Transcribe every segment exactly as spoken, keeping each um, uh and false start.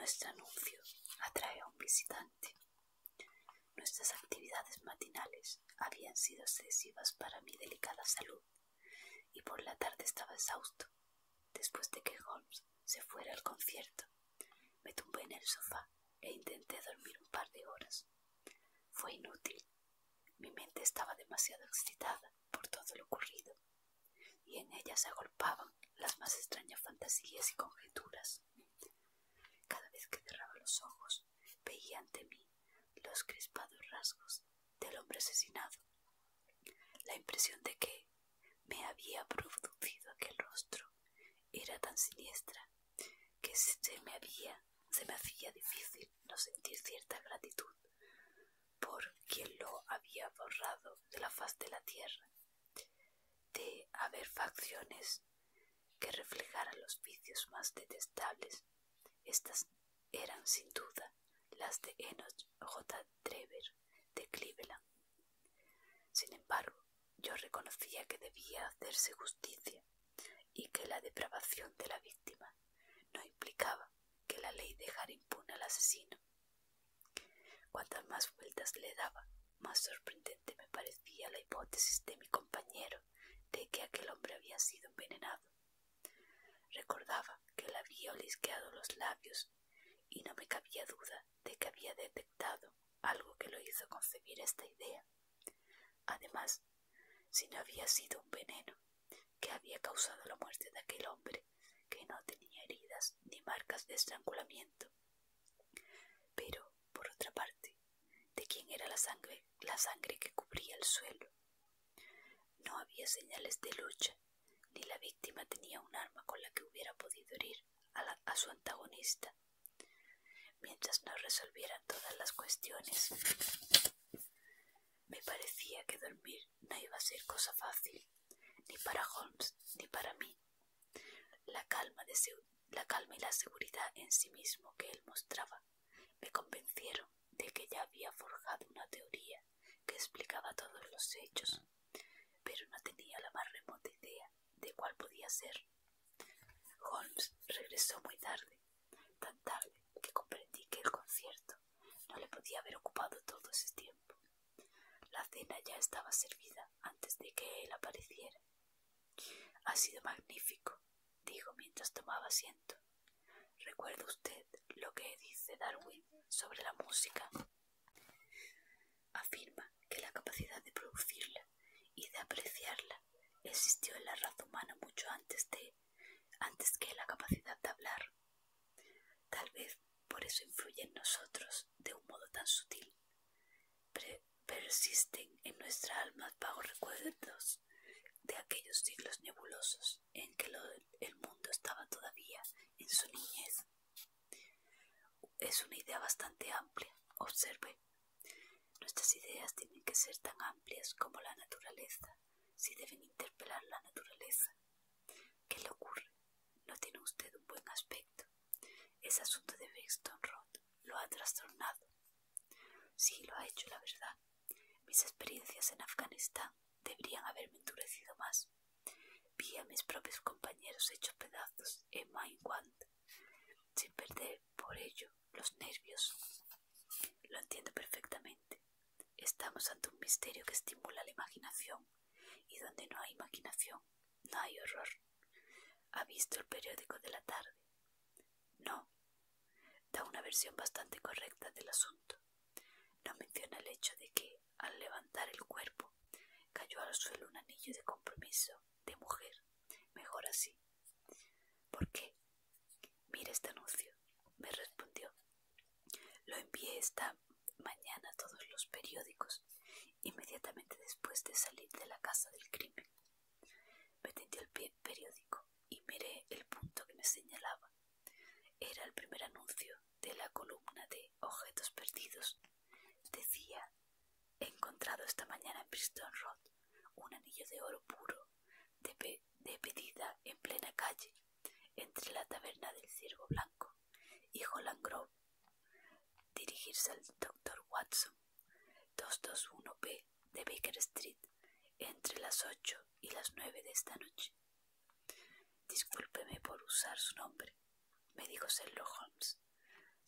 nuestro anuncio atrae a un visitante. Nuestras actividades matinales habían sido excesivas para mi delicada salud, y por la tarde estaba exhausto. Después de que Holmes se fuera al concierto, me tumbé en el sofá e intenté dormir un par de horas. Fue inútil. Mi mente estaba demasiado excitada por todo lo ocurrido, y en ella se agolpaban las más extrañas fantasías y conjeturas. Cada vez que cerraba los ojos, veía ante mí los crispados rasgos del hombre asesinado. La impresión de que me había producido aquel rostro era tan siniestra que se me, había, se me hacía difícil no sentir cierta gratitud por quien lo había borrado de la faz de la tierra. De haber facciones que reflejaran los vicios más detestables, estas eran sin duda las de Enoch J. Trevor de Cleveland. Sin embargo, yo reconocía que debía hacerse justicia y que la depravación de la víctima no implicaba que la ley dejara impune al asesino. Cuantas más vueltas le daba, más sorprendente me parecía la hipótesis de mi compañero de que aquel hombre había sido envenenado. Recordaba que le había olisqueado los labios y no me cabía duda de que había detectado algo que lo hizo concebir esta idea. Además, si no había sido un veneno que había causado la muerte de aquel hombre, que no tenía heridas ni marcas de estrangulamiento. Pero, por otra parte, ¿de quién era la sangre, la sangre que cubría el suelo? No había señales de lucha, ni la víctima tenía un arma con la que hubiera podido herir a, la, a su antagonista. Mientras no resolvieran todas las cuestiones, me parecía que dormir no iba a ser cosa fácil, ni para Holmes ni para mí. La calma, de la calma y la seguridad en sí mismo que él mostraba me convencieron de que ya había forjado una teoría que explicaba todos los hechos, pero no tenía la más remota idea de cuál podía ser. Holmes regresó muy tarde, tan tarde que comprendí que el concierto no le podía haber ocupado todo ese tiempo. La cena ya estaba servida antes de que él apareciera. «Ha sido magnífico», dijo mientras tomaba asiento. «¿Recuerda usted lo que dice Darwin sobre la música? Afirma que la capacidad de producirla y de apreciarla existió en la raza humana mucho antes de, antes que la capacidad de hablar. Tal vez por eso influye en nosotros de un modo tan sutil. Pre persisten en nuestra alma vagos recuerdos de aquellos siglos nebulosos en que lo, el mundo estaba todavía en su niñez». «Es una idea bastante amplia», observé. «Nuestras ideas tienen que ser tan amplias como la naturaleza, si deben interpelar la naturaleza. ¿Qué le ocurre? No tiene usted un buen aspecto. Ese asunto de Brixton Road lo ha trastornado». «Sí, lo ha hecho, la verdad. Mis experiencias en Afganistán deberían haberme endurecido más. Vi a mis propios compañeros hechos pedazos en Mainwand, sin perder por ello los nervios. Lo entiendo perfectamente. Estamos ante un misterio que estimula la imaginación, y donde no hay imaginación, no hay horror. ¿Ha visto el periódico de la tarde?» «No». Da una versión bastante correcta del asunto. No menciona el hecho de que, al levantar el cuerpo, cayó al suelo un anillo de compromiso de mujer. Mejor así. ¿Por qué? «Mire este anuncio», me respondió. «Lo envié esta mañana a todos los periódicos, inmediatamente después de salir de la casa del crimen». Me tendió el pie periódico y miré el punto que me señalaba. Era el primer anuncio de la columna de objetos perdidos. Decía: «He encontrado esta mañana en Brixton Road un anillo de oro puro de, pe de pedida en plena calle, entre la taberna del Ciervo Blanco y Holland Grove. Dirigirse al doctor Watson, doscientos veintiuno B de Baker Street, entre las ocho y las nueve de esta noche». «Discúlpeme por usar su nombre», me dijo Sherlock Holmes.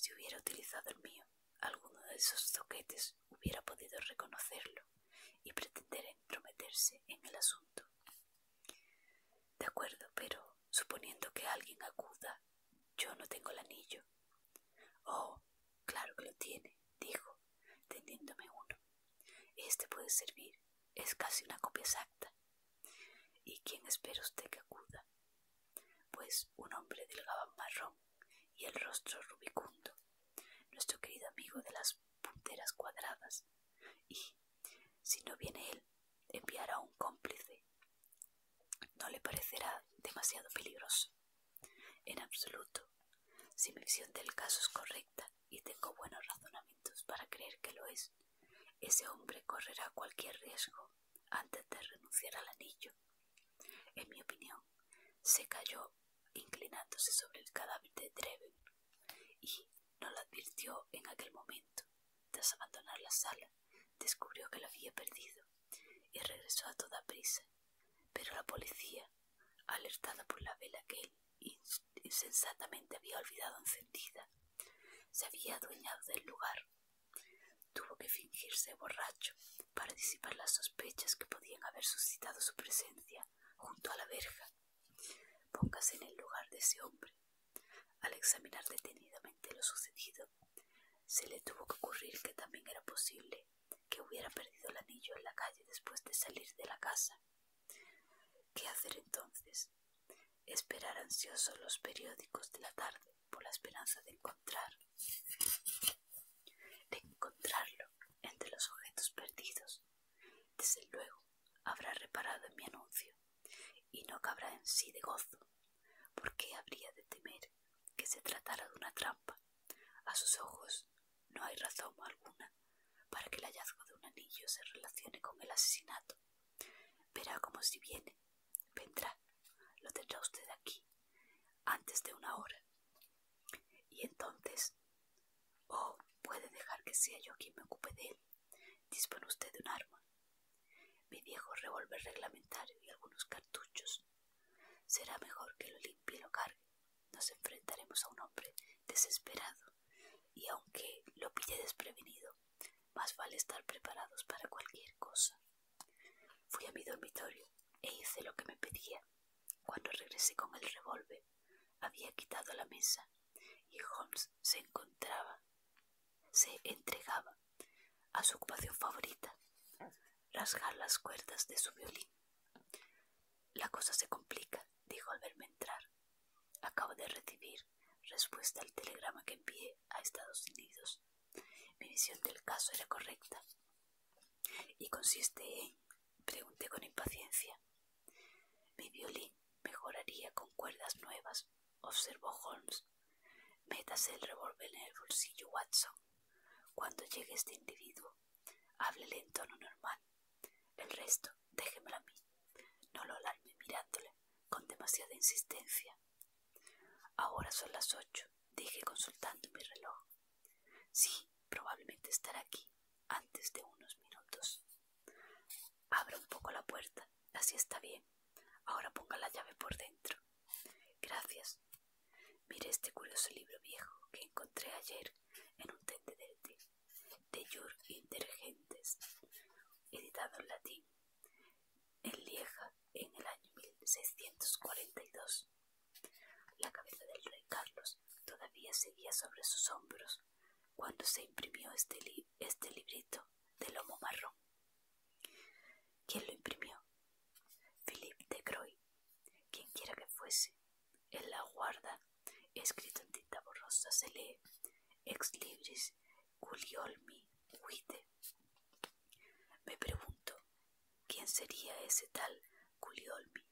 Si hubiera utilizado el mío, alguno de esos zoquetes hubiera podido reconocerlo y pretender entrometerse en el asunto. De acuerdo, pero suponiendo que alguien acuda, yo no tengo el anillo. Oh, claro que lo tiene, dijo, tendiéndome uno. Este puede servir, es casi una copia exacta. ¿Y quién espera usted que acuda? Pues un hombre del gabán marrón y el rostro rubicundo, nuestro querido amigo de las punteras cuadradas, y, si no viene él, enviará un cómplice. No le parecerá demasiado peligroso. En absoluto. Si mi visión del caso es correcta y tengo buenos razonamientos para creer que lo es, ese hombre correrá cualquier riesgo antes de renunciar al anillo. En mi opinión, se cayó inclinándose sobre el cadáver de Dreven y no lo advirtió en aquel momento. Tras abandonar la sala, descubrió que lo había perdido y regresó a toda prisa. Pero la policía, alertada por la vela que él insensatamente había olvidado encendida, se había adueñado del lugar. Tuvo que fingirse borracho para disipar las sospechas que podían haber suscitado su presencia junto a la verja. Póngase en el lugar de ese hombre. Al examinar detenidamente lo sucedido, se le tuvo que ocurrir que también era posible que hubiera perdido el anillo en la calle después de salir de la casa. ¿Qué hacer entonces? Esperar ansioso los periódicos de la tarde por la esperanza de encontrar, de encontrarlo entre los objetos perdidos. Desde luego, habrá reparado en mi anuncio y no cabrá en sí de gozo. ¿Por qué habría de temer que se tratara de una trampa? A sus ojos no hay razón alguna para que el hallazgo de un anillo se relacione con el asesinato. Verá como si viene, vendrá, lo tendrá usted aquí, antes de una hora. Y entonces, oh, puede dejar que sea yo quien me ocupe de él. ¿Dispone usted de un arma? Mi viejo revólver reglamentario y algunos cartuchos. Será mejor que lo limpie y lo cargue. Nos enfrentaremos a un hombre desesperado, y aunque lo pille desprevenido, más vale estar preparados para cualquier cosa. Fui a mi dormitorio e hice lo que me pedía. Cuando regresé con el revólver, había quitado la mesa y Holmes se encontraba, se entregaba a su ocupación favorita, rasgar las cuerdas de su violín. La cosa se complica, dijo al verme entrar. Acabo de recibir respuesta al telegrama que envié a Estados Unidos. Mi visión del caso era correcta. ¿Y consiste en? Pregunté con impaciencia. Mi violín mejoraría con cuerdas nuevas, observó Holmes. Métase el revólver en el bolsillo, Watson. Cuando llegue este individuo, háblele en tono normal. El resto, déjemelo a mí. No lo alarme mirándole con demasiada insistencia. Ahora son las ocho, dije consultando mi reloj. Sí, probablemente estará aquí antes de unos minutos. Abra un poco la puerta, así está bien. Ahora ponga la llave por dentro. Gracias. Mire este curioso libro viejo que encontré ayer en un tendedete de Jur Intergentes, editado en latín, en Lieja en el año mil seiscientos cuarenta y dos. La cabeza del rey Carlos todavía seguía sobre sus hombros cuando se imprimió este, li este librito de lomo marrón. ¿Quién lo imprimió? Philippe de Croy, quien quiera que fuese. En la guarda, escrito en tinta borrosa, se lee ex libris Guglielmi Huite. Me pregunto, ¿quién sería ese tal Guglielmi?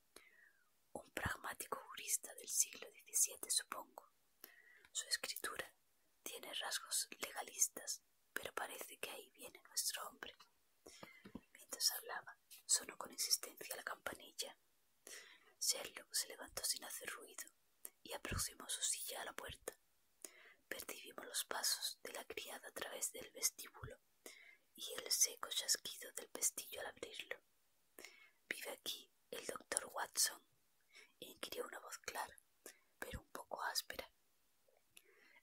Un pragmático jurista del siglo diecisiete, supongo. Su escritura tiene rasgos legalistas, pero parece que ahí viene nuestro hombre. Mientras hablaba, sonó con insistencia la campanilla. Sherlock se levantó sin hacer ruido y aproximó su silla a la puerta. Percibimos los pasos de la criada a través del vestíbulo y el seco chasquido del pestillo al abrirlo. ¿Vive aquí el doctor Watson?, inquirió una voz clara, pero un poco áspera. No pudimos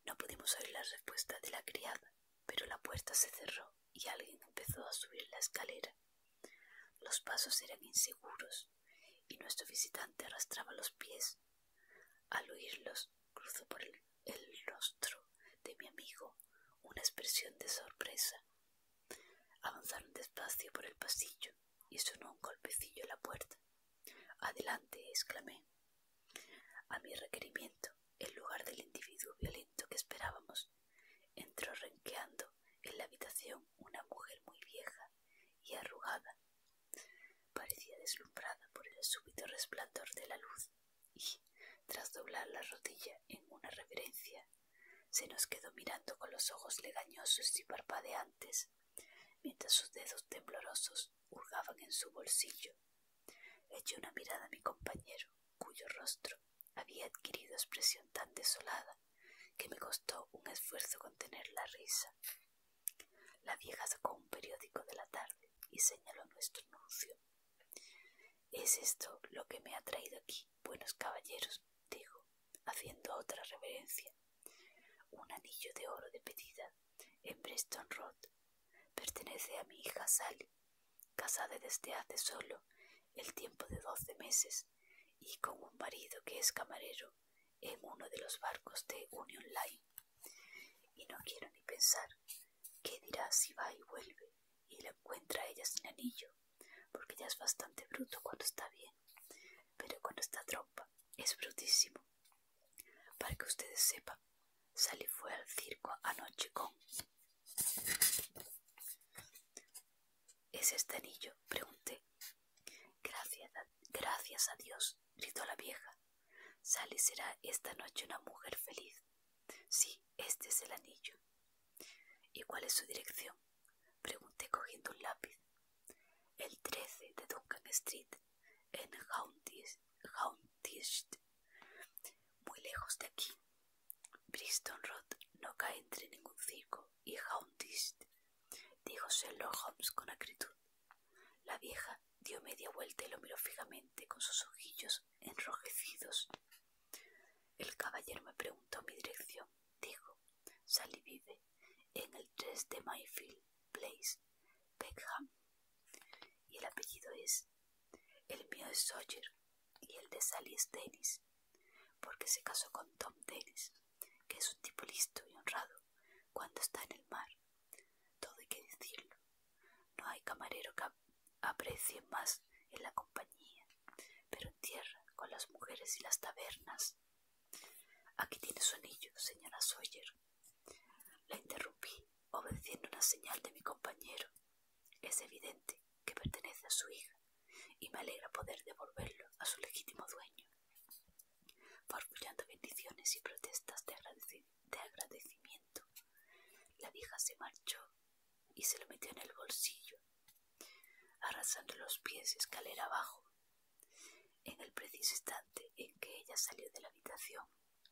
Pudimos oír la respuesta de la criada, pero la puerta se cerró y alguien empezó a subir la escalera. Los pasos eran inseguros y nuestro visitante arrastraba los pies. Al oírlos, cruzó por el, el rostro de mi amigo una expresión de sorpresa. Avanzaron despacio por el pasillo y sonó un golpecillo en la puerta. «Adelante», exclamé. A mi requerimiento, en lugar del individuo violento que esperábamos, entró renqueando en la habitación una mujer muy vieja y arrugada. Parecía deslumbrada por el súbito resplandor de la luz y, tras doblar la rodilla en una reverencia, se nos quedó mirando con los ojos legañosos y parpadeantes, mientras sus dedos temblorosos hurgaban en su bolsillo. Eché una mirada a mi compañero, cuyo rostro había adquirido expresión tan desolada que me costó un esfuerzo contener la risa. La vieja sacó un periódico de la tarde y señaló nuestro anuncio. «¿Es esto lo que me ha traído aquí, buenos caballeros?», dijo, haciendo otra reverencia. «Un anillo de oro de pedida en Bristol Road. Pertenece a mi hija Sally, casada desde hace solo el tiempo de doce meses y con un marido que es camarero en uno de los barcos de Union Line. Y no quiero ni pensar qué dirá si va y vuelve y la encuentra a ella sin anillo, porque ya es bastante bruto cuando está bien, pero cuando está trompa es brutísimo. Para que ustedes sepan, Sally fue al circo anoche con...» «¿Es este anillo?», pregunté. Gracias a, gracias a Dios», gritó la vieja. «Sally será esta noche una mujer feliz. Sí, este es el anillo». «¿Y cuál es su dirección?», pregunté cogiendo un lápiz. «El trece de Duncan Street, en Hounslow, muy lejos de aquí. Bristol Road no cae entre ningún circo y Hounslow», dijo Sherlock Holmes con acritud. La vieja dio media vuelta y lo miró fijamente con sus ojillos enrojecidos. «El caballero me preguntó mi dirección», dijo. «Sally vive en el tres de Mayfield Place, Peckham. Y el apellido es... El mío es Sawyer y el de Sally es Dennis, porque se casó con Tom Dennis, que es un tipo listo y honrado cuando está en el mar. Todo hay que decirlo. No hay camarero que aprecie más en la compañía, pero en tierra, con las mujeres y las tabernas. Aquí tiene su anillo, señora Sawyer». La interrumpí, obedeciendo una señal de mi compañero. Es evidente que pertenece a su hija y me alegra poder devolverlo a su legítimo dueño. Farfullando bendiciones y protestas de, agradec de agradecimiento, la vieja se marchó y se lo metió en el bolsillo, arrasando los pies escalera abajo. En el preciso instante en que ella salió de la habitación,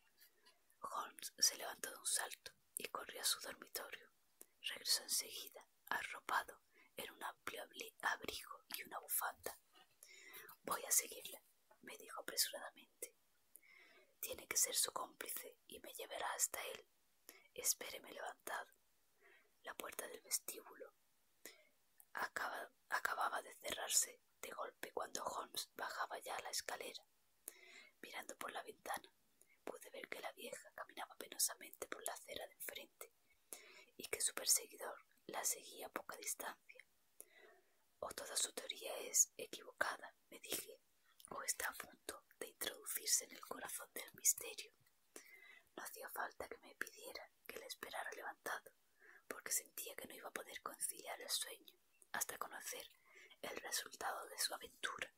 Holmes se levantó de un salto y corrió a su dormitorio. Regresó enseguida, arropado en un amplio abrigo y una bufanda. «Voy a seguirla», me dijo apresuradamente. «Tiene que ser su cómplice y me llevará hasta él. Espéreme levantado». La puerta del vestíbulo acaba, acababa de cerrarse de golpe cuando Holmes bajaba ya la escalera. Mirando por la ventana, pude ver que la vieja caminaba penosamente por la acera de enfrente y que su perseguidor la seguía a poca distancia. «O toda su teoría es equivocada», me dije, «o está a punto de introducirse en el corazón del misterio». No hacía falta que me pidiera que le esperara levantado, porque sentía que no iba a poder conciliar el sueño hasta conocer el resultado de su aventura.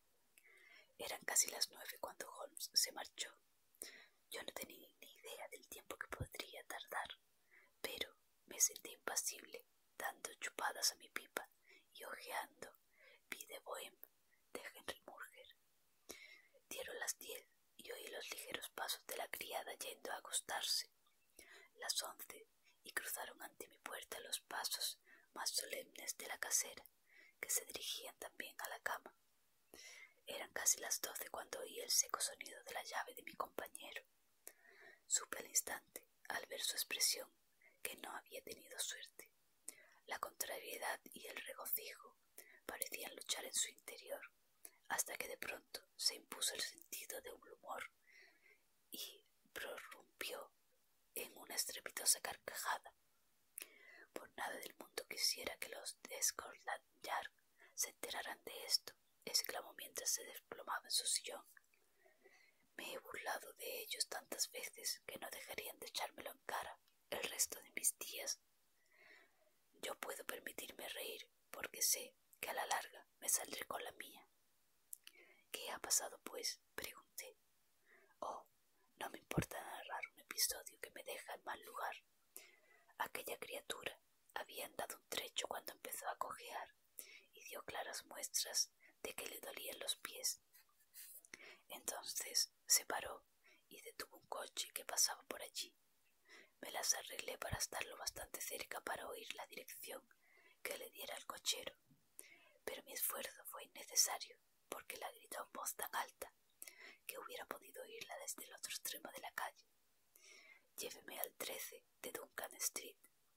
Eran casi las nueve cuando Holmes se marchó. Yo no tenía ni idea del tiempo que podría tardar, pero me senté impasible, dando chupadas a mi pipa y hojeando Vie de Bohème de Henry Murger. Dieron las diez y oí los ligeros pasos de la criada yendo a acostarse. Las once, y cruzaron ante mi puerta los pasos más solemnes de la casera, que se dirigían también a la cama. Eran casi las doce cuando oí el seco sonido de la llave de mi compañero. Supe al instante, al ver su expresión que no había tenido suerte. La contrariedad y el regocijo parecían luchar en su interior, hasta que de pronto se impuso el sentido de un humor y prorrumpió en una estrepitosa carcajada. Por nada del mundo quisiera que los de Scotland Yard se enteraran de esto, exclamó mientras se desplomaba en su sillón. Me he burlado de ellos tantas veces que no dejarían de echármelo en cara el resto de mis días. Yo puedo permitirme reír porque sé que a la larga me saldré con la mía. ¿Qué ha pasado, pues?, pregunté. Oh, no me importa narrar un episodio que me deja en mal lugar. Aquella criatura había andado un trecho cuando empezó a cojear y dio claras muestras de que le dolían los pies. Entonces se paró y detuvo un coche que pasaba por allí. Me las arreglé para estar lo bastante cerca para oír la dirección que le diera el cochero, pero mi esfuerzo fue innecesario porque la gritó en voz tan alta que hubiera podido oírla desde el otro extremo de la calle. Lléveme al trece de Duncan Street,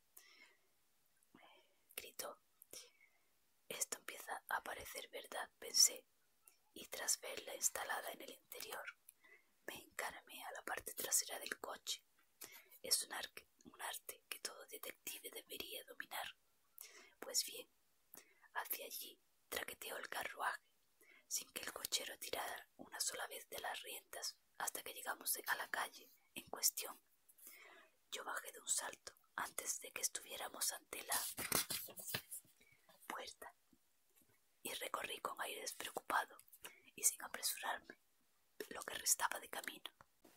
gritó. Esto empieza a parecer verdad, pensé, y tras verla instalada en el interior, me encaramé a la parte trasera del coche. Es un, arque, un arte que todo detective debería dominar. Pues bien, hacia allí traqueteó el carruaje, sin que el cochero tirara una sola vez de las riendas hasta que llegamos a la calle en cuestión. Yo bajé de un salto antes de que estuviéramos ante la puerta y recorrí con aire despreocupado y sin apresurarme lo que restaba de camino.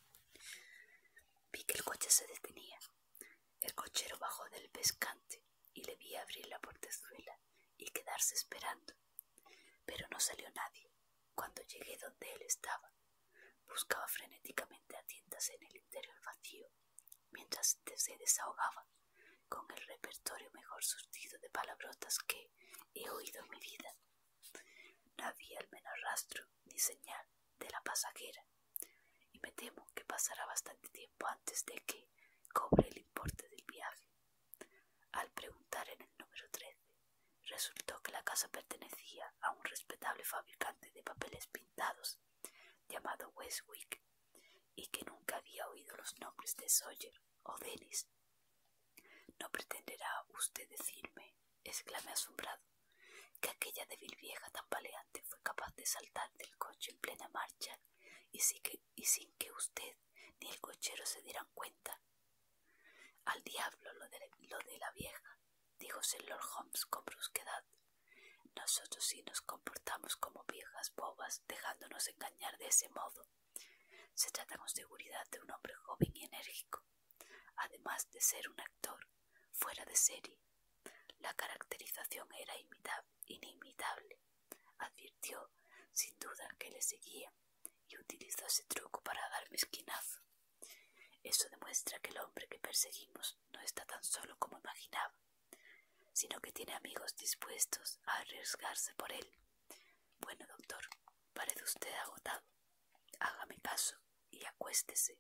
Vi que el coche se detenía. El cochero bajó del pescante y le vi abrir la portezuela y quedarse esperando, pero no salió nadie. Cuando llegué donde él estaba, buscaba frenéticamente a tientas en el interior vacío, mientras se desahogaba con el repertorio mejor surtido de palabrotas que he oído en mi vida. No había el menor rastro ni señal de la pasajera, y me temo que pasará bastante tiempo antes de que cobre el importe del viaje. Al preguntar en el número trece, resultó que la casa pertenecía a un respetable fabricante de papeles pintados llamado Westwick, y que nunca había oído los nombres de Sawyer o Dennis. ¿No pretenderá usted decirme, exclamé asombrado, que aquella débil vieja tambaleante fue capaz de saltar del coche en plena marcha y sin que, y sin que usted ni el cochero se dieran cuenta? Al diablo lo de, lo de la vieja, dijo Sherlock Holmes con brusquedad. Nosotros sí nos comportamos como viejas bobas, dejándonos engañar de ese modo. Se trata con seguridad de un hombre joven y enérgico, además de ser un actor fuera de serie. La caracterización era inimitable. Advirtió, sin duda, que le seguían y utilizó ese truco para darme esquinazo. Eso demuestra que el hombre que perseguimos no está tan solo como imaginaba, sino que tiene amigos dispuestos a arriesgarse por él. Bueno, doctor, parece usted agotado. Hágame caso y acuéstese.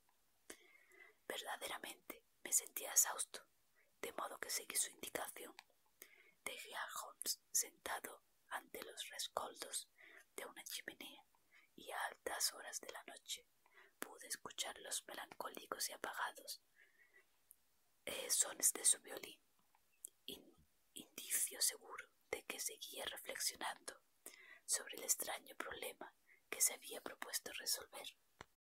Verdaderamente me sentía exhausto, de modo que seguí su indicación. Dejé a Holmes sentado ante los rescoldos de una chimenea y a altas horas de la noche pude escuchar los melancólicos y apagados eh, sones de su violín, in, indicio seguro de que seguía reflexionando sobre el extraño problema que se había propuesto resolver.